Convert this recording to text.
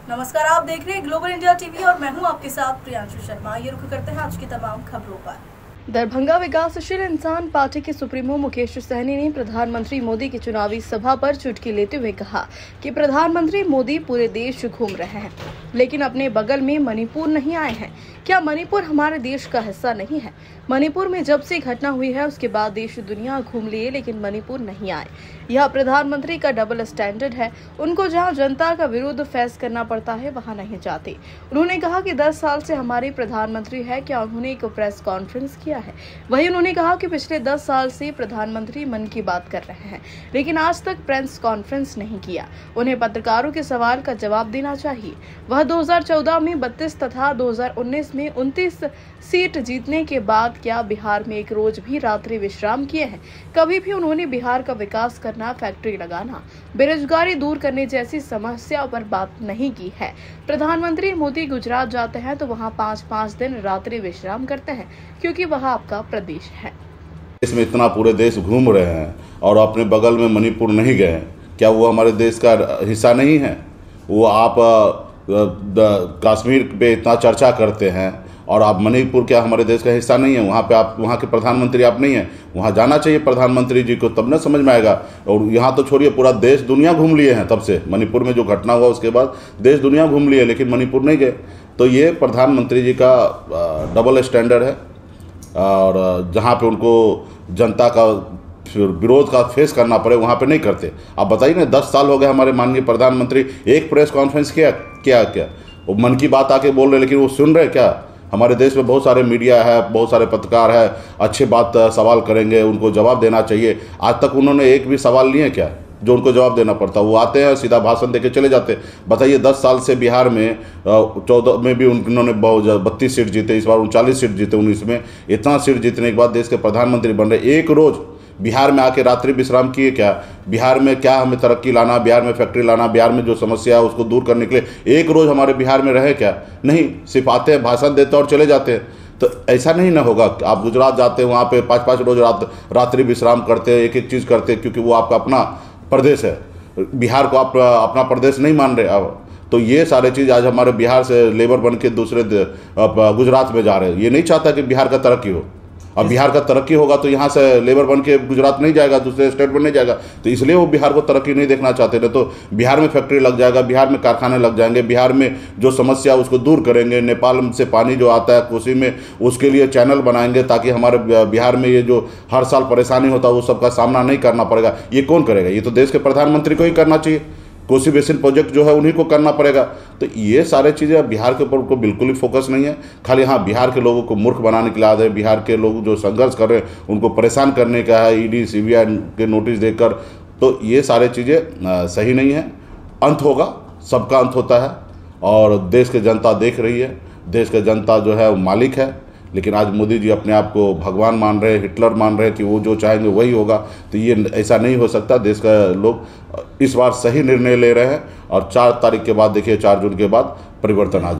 नमस्कार, आप देख रहे हैं ग्लोबल इंडिया टीवी और मैं हूं आपके साथ प्रियांशु शर्मा। ये रुक करते हैं आज की तमाम खबरों पर। दरभंगा विकासशील इंसान पार्टी के सुप्रीमो मुकेश सहनी ने प्रधानमंत्री मोदी की चुनावी सभा पर चुटकी लेते हुए कहा कि प्रधानमंत्री मोदी पूरे देश घूम रहे हैं, लेकिन अपने बगल में मणिपुर नहीं आए हैं। क्या मणिपुर हमारे देश का हिस्सा नहीं है? मणिपुर में जब से घटना हुई है उसके बाद देश दुनिया घूम लिए, लेकिन मणिपुर नहीं आए। यह प्रधानमंत्री का डबल स्टैंडर्ड है। उनको जहां जनता का विरोध फेस करना पड़ता है वहां नहीं जाते। उन्होंने कहा कि 10 साल से हमारे प्रधानमंत्री है, क्या उन्होंने एक प्रेस कॉन्फ्रेंस किया है? वहीं उन्होंने कहा कि पिछले 10 साल से प्रधानमंत्री मन की बात कर रहे हैं, लेकिन आज तक प्रेस कॉन्फ्रेंस नहीं किया। उन्हें पत्रकारों के सवाल का जवाब देना चाहिए। वह 2014 में 32 तथा 2019 में 29 सीट जीतने के बाद क्या बिहार में एक रोज भी रात्रि विश्राम किए हैं? कभी भी उन्होंने बिहार का विकास करना, फैक्ट्री लगाना, बेरोजगारी दूर करने जैसी समस्या पर बात नहीं की है। प्रधानमंत्री मोदी गुजरात जाते हैं तो वहां 5-5 दिन रात्रि विश्राम करते हैं, क्योंकि वह आपका प्रदेश है। इसमें इतना पूरे देश घूम रहे हैं और अपने बगल में मणिपुर नहीं गए, क्या वो हमारे देश का हिस्सा नहीं है? वो आप कश्मीर पे इतना चर्चा करते हैं और आप मणिपुर क्या हमारे देश का हिस्सा नहीं है? वहाँ पे आप, वहाँ के प्रधानमंत्री आप नहीं हैं। वहाँ जाना चाहिए प्रधानमंत्री जी को, तब ना समझ में आएगा। और यहाँ तो छोड़िए, पूरा देश दुनिया घूम लिए हैं। तब से मणिपुर में जो घटना हुआ उसके बाद देश दुनिया घूम लिए, लेकिन मणिपुर नहीं गए। तो ये प्रधानमंत्री जी का डबल स्टैंडर्ड है। और जहाँ पे उनको जनता का विरोध का फेस करना पड़े वहाँ पे नहीं करते। आप बताइए ना, 10 साल हो गए हमारे माननीय प्रधानमंत्री एक प्रेस कॉन्फ्रेंस क्या वो मन की बात आके बोल रहे, लेकिन वो सुन रहे क्या? हमारे देश में बहुत सारे मीडिया है, बहुत सारे पत्रकार है, अच्छे बात सवाल करेंगे, उनको जवाब देना चाहिए। आज तक उन्होंने एक भी सवाल लिए क्या जो उनको जवाब देना पड़ता? वो आते हैं, सीधा भाषण देके चले जाते। बताइए, 10 साल से बिहार में 14 में भी उन्होंने 32 सीट जीते, इस बार 39 सीट जीते 19 में। इतना सीट जीतने के बाद देश के प्रधानमंत्री बन रहे, एक रोज़ बिहार में आके रात्रि विश्राम किए क्या? बिहार में क्या हमें तरक्की लाना, बिहार में फैक्ट्री लाना, बिहार में जो समस्या है उसको दूर करने के लिए एक रोज़ हमारे बिहार में रहे क्या? नहीं, सिर्फ आते हैं, भाषण देते और चले जाते हैं। तो ऐसा नहीं ना होगा। आप गुजरात जाते हैं, वहाँ पे 5-5 रोज रात्रि विश्राम करते हैं, एक चीज़ करते हैं, क्योंकि वो आपका अपना प्रदेश है। बिहार को आप अपना प्रदेश नहीं मान रहे अब। तो ये सारे चीज़ आज हमारे बिहार से लेबर बन के दूसरे गुजरात में जा रहे हैं। ये नहीं चाहता कि बिहार का तरक्की हो। अब बिहार का तरक्की होगा तो यहाँ से लेबर बन के गुजरात नहीं जाएगा, दूसरे स्टेट में नहीं जाएगा। तो इसलिए वो बिहार को तरक्की नहीं देखना चाहते थे। तो बिहार में फैक्ट्री लग जाएगा, बिहार में कारखाने लग जाएंगे, बिहार में जो समस्या उसको दूर करेंगे। नेपाल से पानी जो आता है कोसी में, उसके लिए चैनल बनाएंगे ताकि हमारे बिहार में ये जो हर साल परेशानी होता है वो सबका सामना नहीं करना पड़ेगा। ये कौन करेगा? ये तो देश के प्रधानमंत्री को ही करना चाहिए। कोसी बेसिन प्रोजेक्ट जो है उन्हीं को करना पड़ेगा। तो ये सारे चीज़ें बिहार के ऊपर को बिल्कुल ही फोकस नहीं है। खाली हाँ, बिहार के लोगों को मूर्ख बनाने के लिए आते हैं। बिहार के लोग जो संघर्ष कर रहे हैं उनको परेशान करने का है, ईडी सीबीआई के नोटिस देकर। तो ये सारे चीज़ें सही नहीं है। अंत होगा, सबका अंत होता है और देश की जनता देख रही है। देश की जनता जो है वो मालिक है, लेकिन आज मोदी जी अपने आप को भगवान मान रहे हैं, हिटलर मान रहे हैं कि वो जो चाहेंगे वही होगा। तो ये ऐसा नहीं हो सकता। देश का लोग इस बार सही निर्णय ले रहे हैं और 4 तारीख के बाद देखिए, 4 जून के बाद परिवर्तन आ